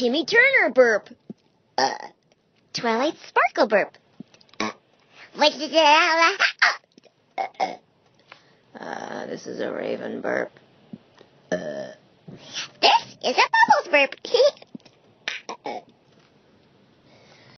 Timmy Turner burp. Twilight Sparkle burp. This is a Raven burp. This is a